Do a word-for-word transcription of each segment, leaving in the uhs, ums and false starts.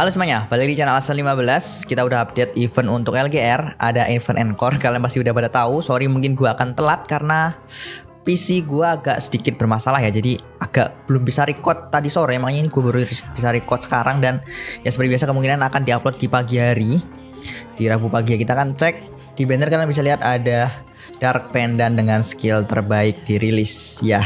Halo semuanya, balik di channel Asal lima belas. Kita udah update event untuk L G R. Ada event Encore, kalian pasti udah pada tahu. Sorry mungkin gua akan telat karena P C gua agak sedikit bermasalah ya. Jadi agak belum bisa record tadi sore. Makanya ini gua baru bisa record sekarang. Dan ya seperti biasa kemungkinan akan diupload di pagi hari. Di Rabu pagi kita akan cek. Di banner kalian bisa lihat ada Dark Pendant dengan skill terbaik dirilis. Ya,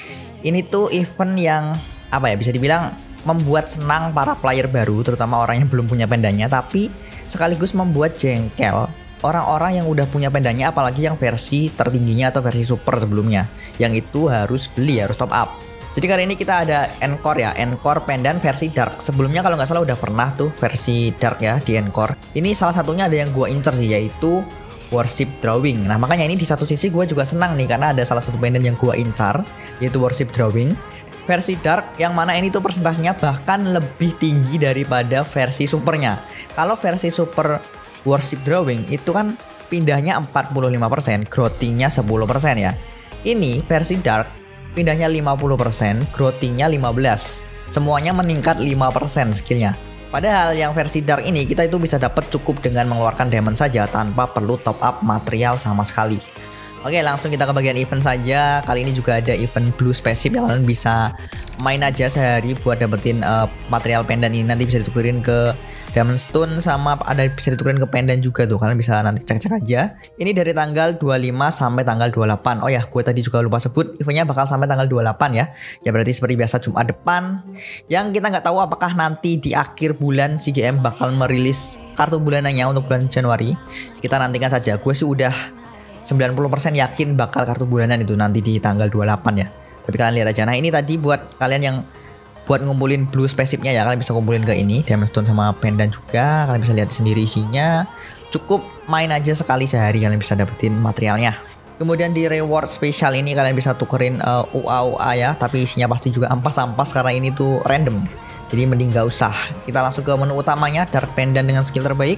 ini tuh event yang apa ya, bisa dibilang membuat senang para player baru, terutama orang yang belum punya pendanya, tapi sekaligus membuat jengkel orang-orang yang udah punya pendanya, apalagi yang versi tertingginya atau versi super sebelumnya, yang itu harus beli, harus top up. Jadi kali ini kita ada Encore ya, Encore Pendant versi Dark. Sebelumnya kalau nggak salah udah pernah tuh versi Dark ya di Encore. Ini salah satunya ada yang gue incer sih, yaitu Worship Drawing. Nah makanya ini di satu sisi gue juga senang nih, karena ada salah satu pendant yang gue incar, yaitu Worship Drawing versi Dark, yang mana ini tuh persentasenya bahkan lebih tinggi daripada versi supernya. Kalau versi super Worship Drawing itu kan pindahnya empat puluh lima persen, growthingnya sepuluh persen ya. Ini versi Dark pindahnya lima puluh persen, growthingnya lima belas persen. Semuanya meningkat lima persen skillnya. Padahal yang versi Dark ini kita itu bisa dapat cukup dengan mengeluarkan diamond saja tanpa perlu top up material sama sekali. Oke, langsung kita ke bagian event saja. Kali ini juga ada event Blue Spaceship yang kalian bisa main aja sehari buat dapetin uh, material pendant ini. Nanti bisa ditukerin ke Diamond Stone, sama ada bisa ditukerin ke pendant juga tuh. Kalian bisa nanti cek-cek aja. Ini dari tanggal dua puluh lima sampai tanggal dua puluh delapan. Oh ya, gue tadi juga lupa sebut, eventnya bakal sampai tanggal dua puluh delapan ya. Ya berarti seperti biasa Jumat depan. Yang kita nggak tahu apakah nanti di akhir bulan C G M bakal merilis kartu bulanannya untuk bulan Januari. Kita nantikan saja. Gue sih udah sembilan puluh persen yakin bakal kartu bulanan itu nanti di tanggal dua puluh delapan ya. Tapi kalian lihat aja. Nah ini tadi buat kalian yang buat ngumpulin Blue Spaceship-nya ya, kalian bisa kumpulin ke ini Diamond Stone sama pendant juga. Kalian bisa lihat sendiri isinya. Cukup main aja sekali sehari kalian bisa dapetin materialnya. Kemudian di reward spesial ini kalian bisa tukerin uh, U A U A ya, tapi isinya pasti juga ampas-ampas karena ini tuh random. Jadi mending gak usah. Kita langsung ke menu utamanya, Dark Pendant dengan skill terbaik.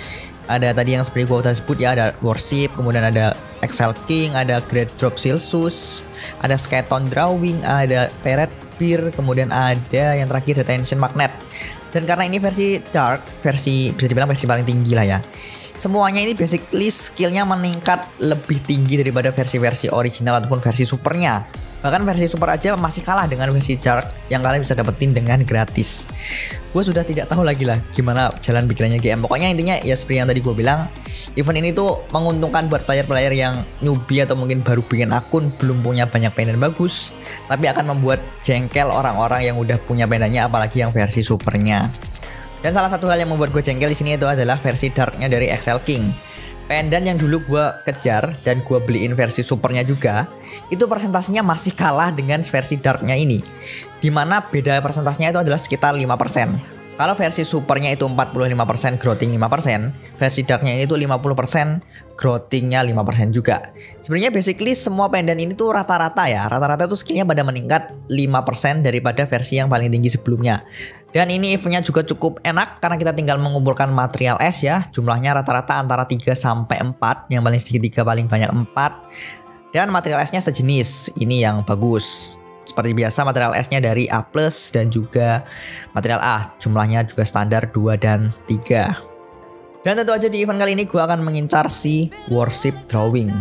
Ada tadi yang seperti gue udah sebut ya, ada Worship, kemudian ada Excel King, ada Great Drop Silsus, ada Sketon Drawing, ada Parrot Beer, kemudian ada yang terakhir Detention Magnet. Dan karena ini versi Dark, versi bisa dibilang versi paling tinggi lah ya, semuanya ini basically skillnya meningkat lebih tinggi daripada versi-versi original ataupun versi supernya. Bahkan versi super aja masih kalah dengan versi Dark yang kalian bisa dapetin dengan gratis. Gue sudah tidak tahu lagi lah gimana jalan pikirannya G M. Pokoknya intinya ya seperti yang tadi gue bilang, event ini tuh menguntungkan buat player-player yang newbie atau mungkin baru bikin akun, belum punya banyak pendant bagus, tapi akan membuat jengkel orang-orang yang udah punya pendantnya, apalagi yang versi supernya. Dan salah satu hal yang membuat gue jengkel di sini itu adalah versi Darknya dari Excel King. Pendant yang dulu gue kejar dan gue beliin versi supernya juga, itu persentasenya masih kalah dengan versi Darknya ini, dimana beda persentasenya itu adalah sekitar lima persen. Kalau versi supernya itu empat puluh lima persen, growthing lima persen, versi Darknya ini tuh lima puluh persen, growthingnya lima persen juga. Sebenarnya basically semua pendant ini tuh rata-rata ya, rata-rata tuh skillnya pada meningkat lima persen daripada versi yang paling tinggi sebelumnya. Dan ini eventnya juga cukup enak karena kita tinggal mengumpulkan material es ya. Jumlahnya rata-rata antara tiga sampai empat, yang paling sedikit tiga, paling banyak empat. Dan material esnya sejenis, ini yang bagus. Seperti biasa material esnya dari A plus dan juga material A. Jumlahnya juga standar dua dan tiga. Dan tentu aja di event kali ini gue akan mengincar si Worship Drawing.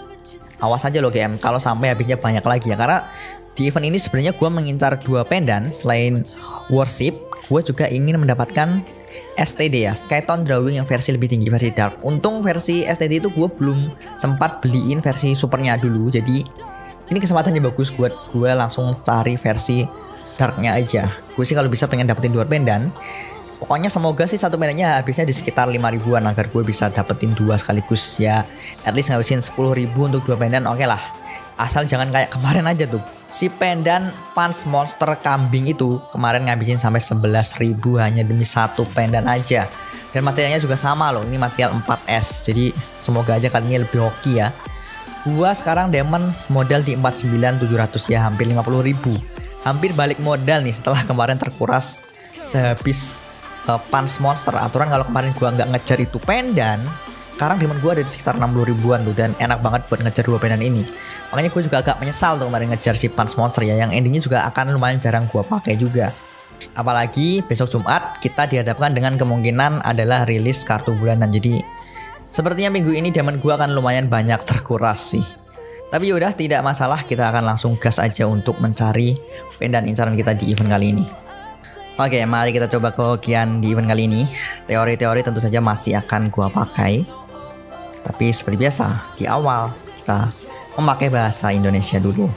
Awas aja loh G M kalau sampai habisnya banyak lagi ya, karena di event ini sebenarnya gue mengincar dua pendant. Selain Worship, gue juga ingin mendapatkan S T D ya, Sketon Drawing yang versi lebih tinggi, versi Dark. Untung versi S T D itu gue belum sempat beliin versi supernya dulu, jadi ini kesempatan yang bagus buat gue langsung cari versi Darknya aja. Gue sih kalau bisa pengen dapetin dua pendant. Pokoknya semoga sih satu pendantnya habisnya di sekitar lima ribuan agar gue bisa dapetin dua sekaligus ya. At least ngabisin sepuluh ribu untuk dua pendant, oke lah. Asal jangan kayak kemarin aja tuh, si pendant Punch Monster Kambing itu kemarin ngabisin sampai sebelas ribu hanya demi satu pendant aja. Dan materialnya juga sama loh, ini material empat S. Jadi semoga aja kali ini lebih hoki ya. Gua sekarang diamond modal di empat puluh sembilan ribu tujuh ratus ya, hampir lima puluh ribu. Hampir balik modal nih setelah kemarin terkuras sehabis uh, Punch Monster. Aturan kalau kemarin gua nggak ngejar itu pendant, sekarang diamond gua ada di sekitar enam puluh ribuan tuh, dan enak banget buat ngejar dua pendant ini. Makanya gue juga agak menyesal tuh kemarin ngejar si Punch Monster ya, yang endingnya juga akan lumayan jarang gue pakai juga. Apalagi besok Jumat kita dihadapkan dengan kemungkinan adalah rilis kartu bulanan. Jadi sepertinya minggu ini diamond gua akan lumayan banyak terkuras sih. Tapi yaudah, tidak masalah, kita akan langsung gas aja untuk mencari pendan incaran kita di event kali ini. Oke, mari kita coba kehokian di event kali ini. Teori-teori tentu saja masih akan gua pakai. Tapi seperti biasa, di awal kita memakai bahasa Indonesia dulu.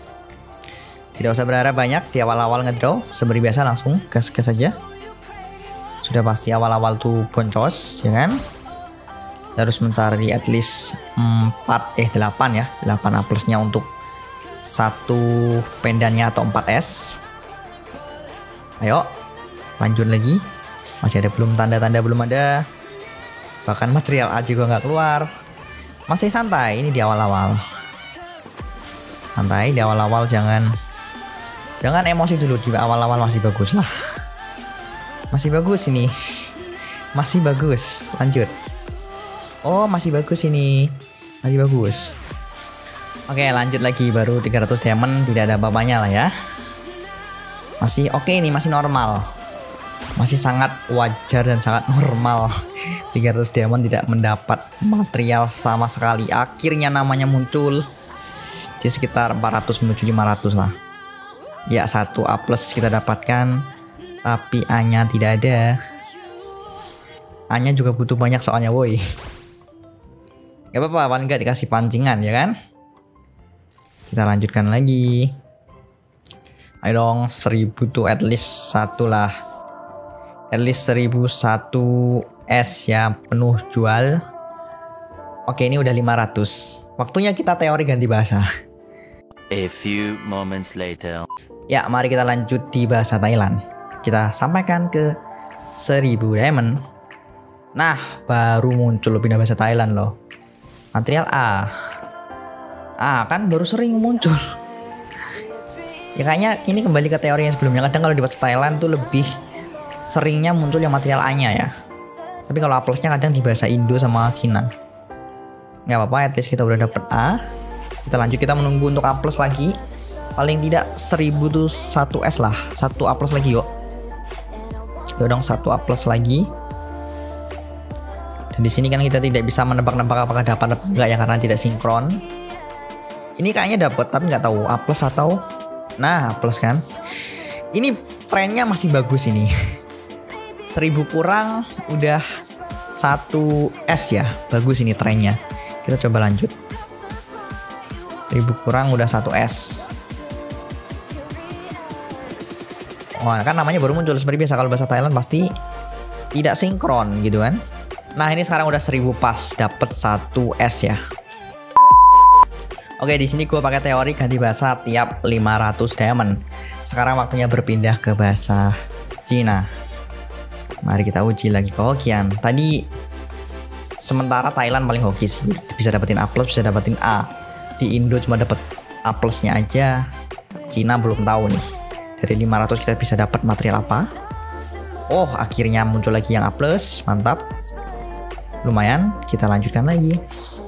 Tidak usah berharap banyak di awal-awal ngedraw, seperti biasa langsung gas-gas saja. Sudah pasti awal-awal tuh boncos, ya kan? Kita harus mencari at least empat, eh delapan ya, delapan A plusnya untuk satu pendannya atau empat S. Ayo, lanjut lagi. Masih ada belum tanda-tanda belum ada. Bahkan material A juga nggak keluar. Masih santai ini di awal-awal. Santai di awal-awal, jangan jangan emosi dulu, di awal-awal masih bagus lah. Masih bagus ini. Masih bagus. Lanjut. Oh, masih bagus ini. Masih bagus. Oke, lanjut lagi, baru tiga ratus diamond, tidak ada apa-apanya lah ya. Masih oke okay ini, masih normal. Masih sangat wajar dan sangat normal. tiga ratus diamond tidak mendapat material sama sekali. Akhirnya namanya muncul di sekitar empat ratus menuju lima ratus lah. Ya, satu A plus kita dapatkan, tapi A-nya tidak ada. A-nya juga butuh banyak soalnya, woi. Gak apa-apa, paling gak dikasih pancingan ya kan. Kita lanjutkan lagi. Ayo dong, seribu tuh at least satu lah. At least seribu satu S ya, penuh jual. Oke, ini udah lima ratus. Waktunya kita teori ganti bahasa. A few moments later. Ya, mari kita lanjut di bahasa Thailand. Kita sampaikan ke seribu diamond. Nah, baru muncul pindah bahasa Thailand loh. Material A. A kan baru sering muncul. Ya kayaknya ini kembali ke teori yang sebelumnya. Kadang kalau di bahasa Thailand tuh lebih seringnya muncul yang material A-nya ya. Tapi kalau A plusnya kadang di bahasa Indo sama Cina. Nggak apa-apa, at least kita udah dapet A. Kita lanjut, kita menunggu untuk A plus lagi. Paling tidak seribu tuh satu S lah. Satu A plus lagi yuk. Yuk dong, satu A plus lagi. Dan di sini kan kita tidak bisa menebak-nebak apakah dapat atau enggak ya, karena tidak sinkron. Ini kayaknya dapat, tapi nggak tahu A plus atau. Nah, plus kan. Ini trennya masih bagus ini. seribu kurang udah satu S ya. Bagus ini trennya. Kita coba lanjut. seribu kurang udah satu S. Wah, kan namanya baru muncul seperti biasa. Kalau bahasa Thailand pasti tidak sinkron gitu kan. Nah, ini sekarang udah seribu pas, dapat satu S ya. Oke, di sini gue pakai teori ganti bahasa tiap lima ratus diamond. Sekarang waktunya berpindah ke bahasa Cina. Mari kita uji lagi kehokian. Tadi sementara Thailand paling hoki sih, bisa dapetin A plus, bisa dapetin A. Di Indo cuma dapet A plusnya aja. Cina belum tahu nih. Dari lima ratus kita bisa dapat material apa? Oh, akhirnya muncul lagi yang A plus, mantap. Lumayan, kita lanjutkan lagi.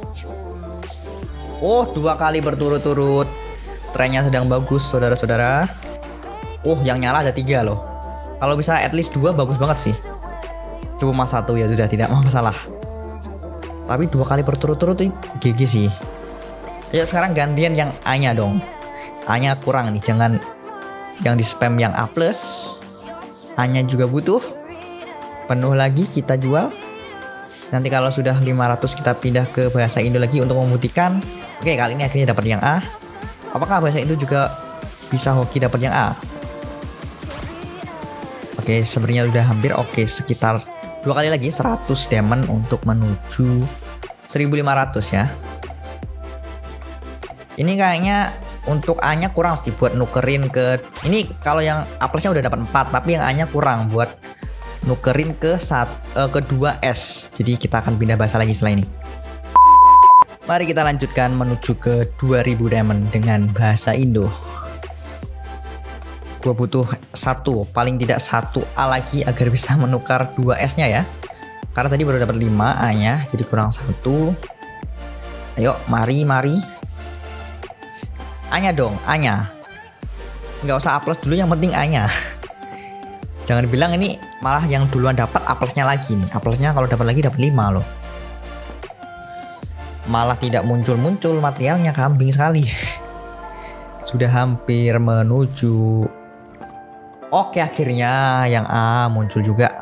Oh, dua kali berturut-turut. Trennya sedang bagus, saudara-saudara. Oh, yang nyala ada tiga loh. Kalau bisa at least dua bagus banget sih. Cuma satu ya sudah, tidak masalah. Tapi dua kali berturut-turut tuh G G sih. Ya sekarang gantian yang A-nya dong. A-nya kurang nih, jangan yang di spam yang A plus. A-nya juga butuh. Penuh lagi kita jual. Nanti kalau sudah lima ratus kita pindah ke bahasa Indo lagi untuk membuktikan. Oke, kali ini akhirnya dapat yang A. Apakah bahasa Indo juga bisa hoki dapat yang A? Oke, sebenarnya udah hampir. Oke, sekitar dua kali lagi seratus diamond untuk menuju seribu lima ratus ya. Ini kayaknya untuk A-nya kurang sih buat nukerin ke. Ini kalau yang A plusnya udah dapat empat, tapi yang A-nya kurang buat nukerin ke saat uh, kedua S. Jadi kita akan pindah bahasa lagi setelah ini. Mari kita lanjutkan menuju ke dua ribu diamond dengan bahasa Indo. Gua butuh satu, paling tidak satu A lagi agar bisa menukar dua S-nya ya. Karena tadi baru dapat lima A-nya, jadi kurang satu. Ayo, mari, mari. A-nya dong, A-nya. Nggak usah A plus dulu, yang penting A-nya. Jangan bilang ini malah yang duluan dapat A plusnya lagi nih. A plusnya kalau dapat lagi dapat lima loh. Malah tidak muncul-muncul materialnya, kambing sekali. Sudah hampir menuju. Oke, akhirnya yang A muncul juga.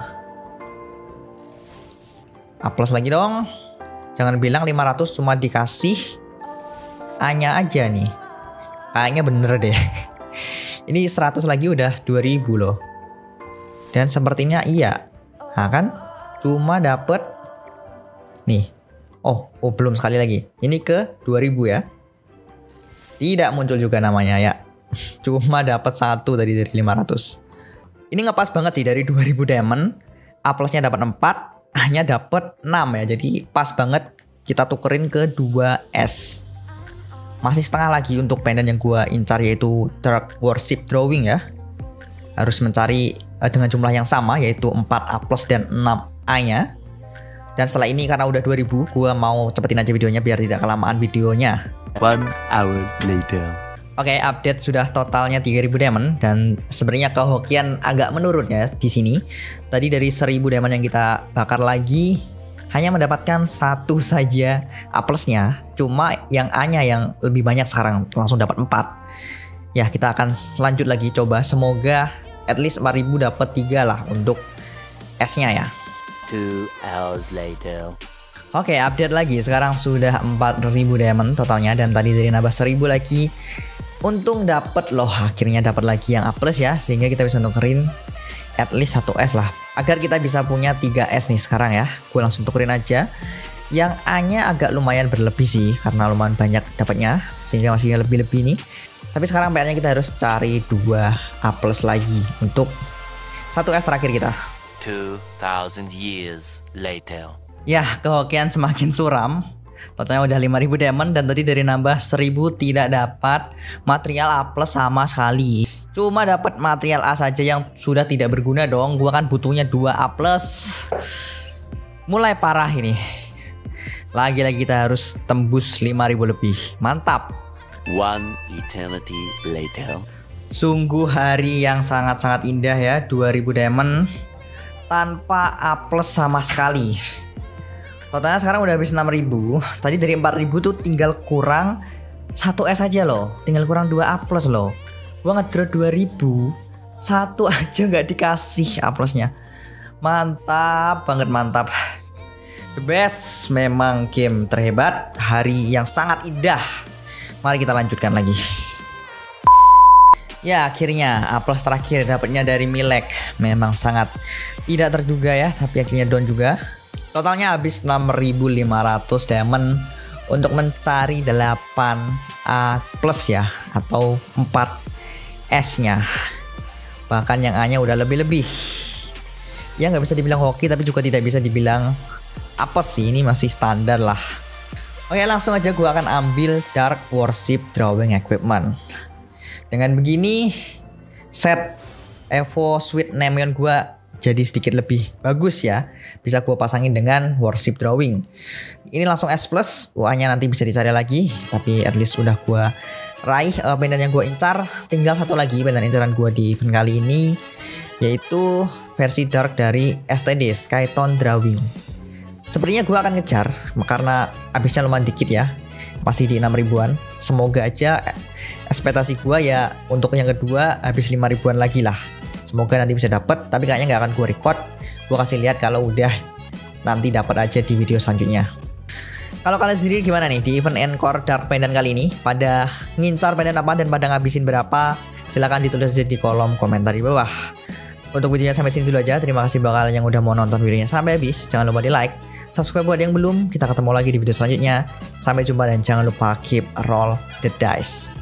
A plus lagi dong. Jangan bilang lima ratus cuma dikasih A-nya aja nih. Kayaknya bener deh. Ini seratus lagi udah dua ribu loh. Dan sepertinya iya. Nah kan cuma dapet nih. Oh, oh belum sekali lagi. Ini ke dua ribu ya. Tidak muncul juga namanya ya. Cuma dapat satu tadi dari lima ratus. Ini ngepas banget sih dari dua ribu diamond. A plusnya dapat empat, A-nya dapat enam ya. Jadi pas banget kita tukerin ke dua S. Masih setengah lagi untuk pendant yang gua incar, yaitu Dark Worship Drawing ya. Harus mencari uh, dengan jumlah yang sama, yaitu empat A plus dan enam A-nya. Dan setelah ini karena udah dua ribu, gua mau cepetin aja videonya biar tidak kelamaan videonya. One hour later. Oke, okay, update sudah totalnya tiga ribu diamond dan sebenarnya kehokian agak menurun ya di sini. Tadi dari seribu diamond yang kita bakar lagi hanya mendapatkan satu saja A plusnya. Cuma yang A-nya yang lebih banyak sekarang, langsung dapat empat. Ya, kita akan lanjut lagi coba, semoga at least empat ribu dapat tiga lah untuk S-nya ya. Two hours later. Oke, okay, update lagi. Sekarang sudah empat ribu diamond totalnya dan tadi dari nambah seribu lagi. Untung dapat loh, akhirnya dapat lagi yang A plus ya, sehingga kita bisa nukerin at least satu S lah. Agar kita bisa punya tiga S nih sekarang ya. Gue langsung tukerin aja. Yang A-nya agak lumayan berlebih sih karena lumayan banyak dapatnya, sehingga masih lebih-lebih nih. Tapi sekarang P R-nya kita harus cari dua A plus lagi untuk satu S terakhir kita. Two thousand years later. Ya, kehokian semakin suram. Totalnya udah lima ribu diamond dan tadi dari nambah seribu tidak dapat material A plus sama sekali. Cuma dapat material A saja yang sudah tidak berguna dong. Gua kan butuhnya dua A plus. Mulai parah ini. Lagi-lagi kita harus tembus lima ribu lebih. Mantap. One eternity later. Sungguh hari yang sangat-sangat indah ya, dua ribu diamond tanpa A plus sama sekali. Totalnya sekarang udah habis enam ribu. Tadi dari empat ribu tuh tinggal kurang satu S aja loh. Tinggal kurang dua A plus loh. Gua ngedraw dua ribu, satu aja nggak dikasih A plusnya. Mantap banget, mantap. The best, memang game terhebat. Hari yang sangat indah. Mari kita lanjutkan lagi. Ya, akhirnya A plus terakhir dapatnya dari Milek. Memang sangat tidak terduga ya, tapi akhirnya down juga. Totalnya habis enam ribu lima ratus diamond untuk mencari delapan A plus ya, atau empat S-nya. Bahkan yang A-nya udah lebih-lebih. Ya nggak bisa dibilang hoki, tapi juga tidak bisa dibilang apa sih, ini masih standar lah. Oke, langsung aja gue akan ambil Dark Worship Drawing Equipment. Dengan begini, set Evo Sweet Nemeon gue jadi sedikit lebih bagus ya. Bisa gue pasangin dengan Worship Drawing. Ini langsung S plus, U A-nya nanti bisa dicari lagi. Tapi at least udah gue raih uh, pendant yang gue incar. Tinggal satu lagi pendant incaran gue di event kali ini, yaitu versi Dark dari S T D, Skytone Drawing. Sepertinya gue akan ngejar karena habisnya lumayan dikit ya, masih di enam ribuan. Semoga aja ekspektasi gue ya untuk yang kedua habis lima ribuan lagi lah. Semoga nanti bisa dapat, tapi kayaknya nggak akan gue record. Gue kasih lihat kalau udah, nanti dapat aja di video selanjutnya. Kalau kalian sendiri gimana nih di event Encore Dark Pendant kali ini? Pada ngincar pendant apa dan pada ngabisin berapa? Silahkan ditulis aja di kolom komentar di bawah. Untuk videonya sampai sini dulu aja. Terima kasih buat kalian yang udah mau nonton videonya sampai habis. Jangan lupa di like, subscribe buat yang belum. Kita ketemu lagi di video selanjutnya. Sampai jumpa dan jangan lupa keep roll the dice.